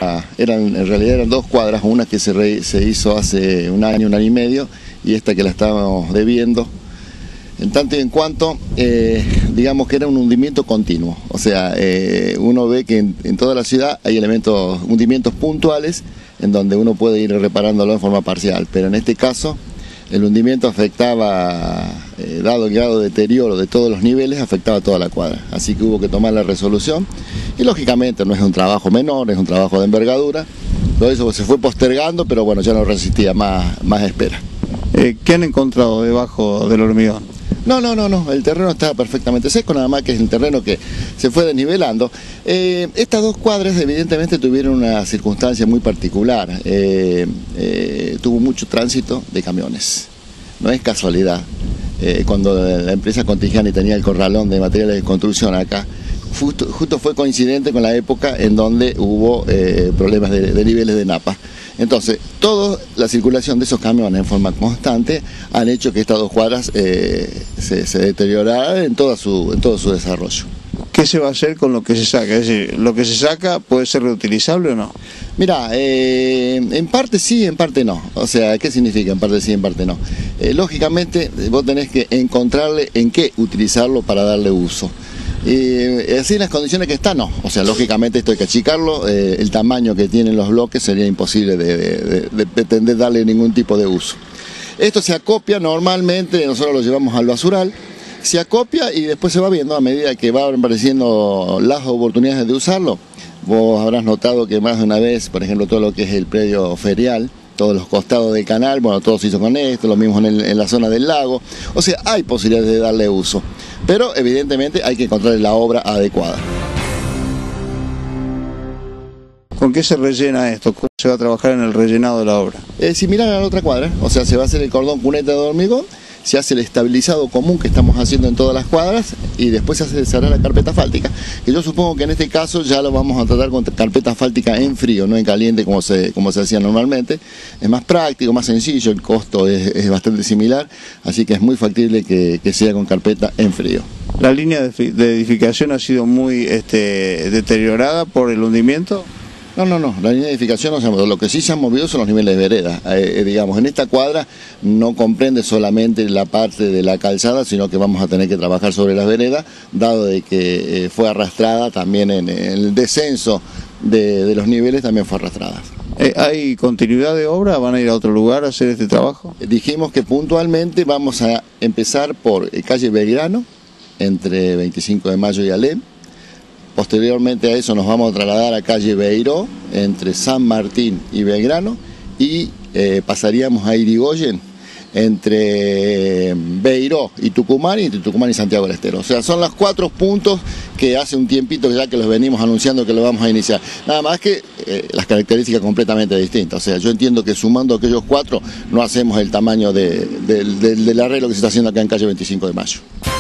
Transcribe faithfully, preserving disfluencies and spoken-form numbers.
Eran, en realidad eran dos cuadras, una que se, re, se hizo hace un año, un año y medio, y esta que la estábamos debiendo. En tanto y en cuanto, eh, digamos que era un hundimiento continuo. O sea, eh, uno ve que en, en toda la ciudad hay elementos, hundimientos puntuales, en donde uno puede ir reparándolo en forma parcial, pero en este caso el hundimiento afectaba, eh, dado el grado de deterioro de todos los niveles, afectaba a toda la cuadra. Así que hubo que tomar la resolución y lógicamente no es un trabajo menor, es un trabajo de envergadura. Todo eso se fue postergando, pero bueno, ya no resistía más, más espera. Eh, ¿Qué han encontrado debajo del hormigón? No, no, no, no, el terreno está perfectamente seco, nada más que es el terreno que se fue desnivelando. Eh, estas dos cuadras evidentemente tuvieron una circunstancia muy particular, eh, eh, tuvo mucho tránsito de camiones, no es casualidad. Eh, cuando la empresa Contigiani tenía el corralón de materiales de construcción acá, justo, justo fue coincidente con la época en donde hubo eh, problemas de, de niveles de napa. Entonces, toda la circulación de esos camiones en forma constante han hecho que estas dos cuadras eh, se, se deterioraran en, toda su, en todo su desarrollo. ¿Qué se va a hacer con lo que se saca? Es decir, ¿lo que se saca puede ser reutilizable o no? Mira, eh, en parte sí, en parte no. O sea, ¿qué significa en parte sí, en parte no? Eh, lógicamente, vos tenés que encontrarle en qué utilizarlo para darle uso. Y así en las condiciones que está, no. O sea, lógicamente esto hay que achicarlo, eh, el tamaño que tienen los bloques sería imposible de, de, de, de pretender darle ningún tipo de uso. Esto se acopia normalmente, nosotros lo llevamos al basural, se acopia y después se va viendo a medida que van apareciendo las oportunidades de usarlo. Vos habrás notado que más de una vez, por ejemplo, todo lo que es el predio ferial, todos los costados del canal, bueno, todo se hizo con esto, lo mismo en, el, en la zona del lago. O sea, hay posibilidades de darle uso, pero evidentemente hay que encontrar la obra adecuada. ¿Con qué se rellena esto? ¿Cómo se va a trabajar en el rellenado de la obra? Eh, similar a la otra cuadra, o sea, se va a hacer el cordón cuneta de hormigón, se hace el estabilizado común que estamos haciendo en todas las cuadras y después se hace, se hará la carpeta asfáltica, que yo supongo que en este caso ya lo vamos a tratar con carpeta asfáltica en frío, no en caliente como se, como se hacía normalmente. Es más práctico, más sencillo, el costo es, es bastante similar, así que es muy factible que, que sea con carpeta en frío. ¿La línea de, de edificación ha sido muy este, deteriorada por el hundimiento? No, no, no, la línea de edificación no se ha movido. Lo que sí se han movido son los niveles de vereda. Eh, eh, digamos, en esta cuadra no comprende solamente la parte de la calzada, sino que vamos a tener que trabajar sobre las veredas, dado de que eh, fue arrastrada también en, en el descenso de, de los niveles, también fue arrastrada. Eh, ¿Hay continuidad de obra? ¿Van a ir a otro lugar a hacer este trabajo? Eh, dijimos que puntualmente vamos a empezar por eh, calle Belgrano, entre veinticinco de mayo y Alem. Posteriormente a eso nos vamos a trasladar a calle Beiró, entre San Martín y Belgrano, y eh, pasaríamos a Irigoyen, entre Beiró y Tucumán, y entre Tucumán y Santiago del Estero. O sea, son los cuatro puntos que hace un tiempito ya que los venimos anunciando que lo vamos a iniciar. Nada más que eh, las características completamente distintas. O sea, yo entiendo que sumando aquellos cuatro no hacemos el tamaño de, de, de, del arreglo que se está haciendo acá en calle veinticinco de mayo.